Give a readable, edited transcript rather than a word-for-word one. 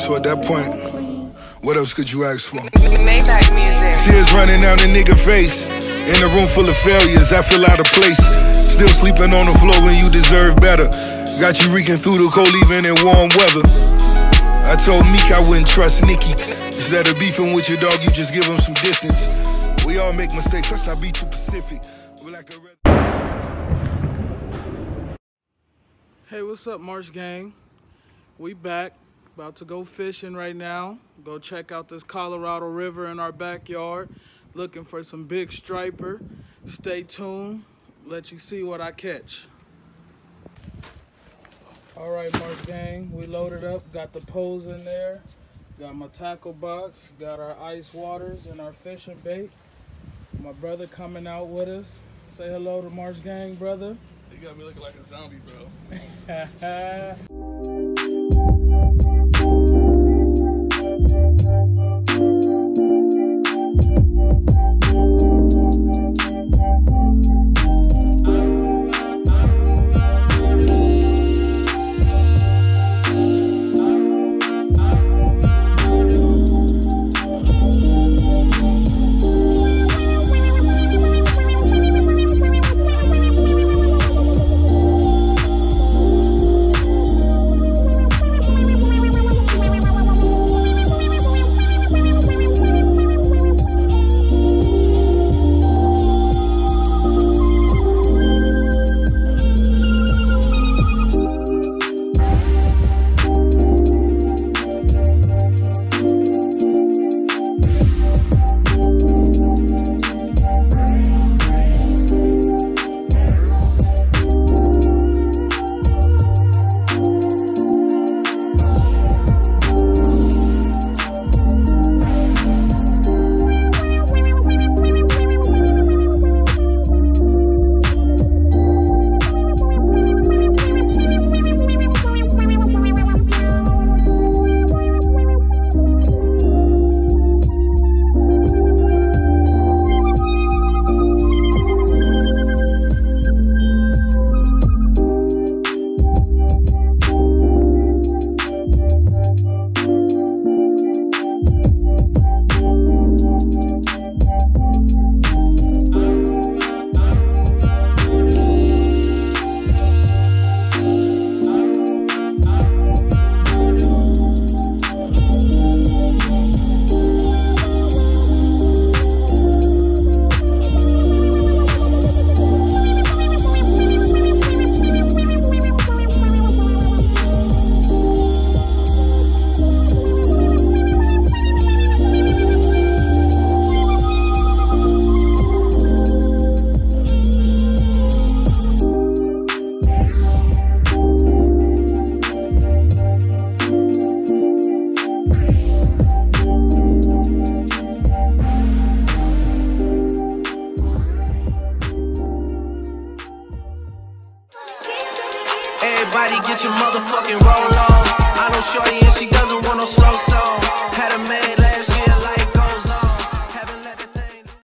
So at that point, what else could you ask for? Maybach music. Tears running down a nigga face. In a room full of failures, I feel out of place. Still sleeping on the floor when you deserve better. Got you reeking through the cold even in warm weather. I told Meek I wouldn't trust Nicki. Instead of beefing with your dog, you just give him some distance. We all make mistakes, let's not be too Pacific. Hey, what's up, March Gang? We back, about to go fishing right now. Go check out this Colorado River in our backyard. Looking for some big striper. Stay tuned, let you see what I catch. All right, March Gang, we loaded up, got the poles in there, got my tackle box, got our ice waters and our fishing bait. My brother coming out with us. Say hello to March Gang, brother. You got me looking like a zombie, bro. Everybody get your motherfucking roll on. I know shorty and she doesn't want no slow song. Had a man last